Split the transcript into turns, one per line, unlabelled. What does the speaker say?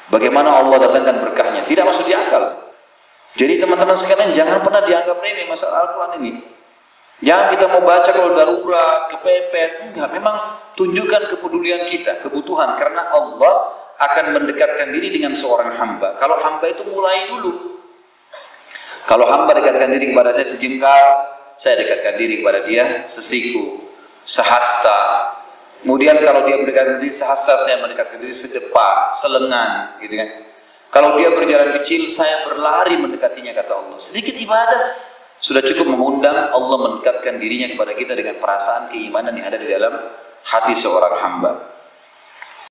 Bagaimana Allah datangkan berkahnya? Tidak masuk di akal. Jadi teman-teman sekalian, jangan pernah dianggap remeh masalah Al-Quran ini. Jangan kita mau baca kalau darurat, kepepet. Enggak, memang tunjukkan kepedulian kita, kebutuhan. Karena Allah akan mendekatkan diri dengan seorang hamba. Kalau hamba itu mulai dulu. Kalau hamba dekatkan diri kepada saya sejengkal, saya dekatkan diri kepada dia sesiku, sehasta. Kemudian kalau dia mendekatkan diri sehasta, saya mendekatkan diri sedepa, selengan, gitu kan. Kalau dia berjalan kecil, saya berlari mendekatinya, kata Allah. Sedikit ibadah sudah cukup mengundang Allah mendekatkan dirinya kepada kita dengan perasaan keimanan yang ada di dalam hati seorang hamba.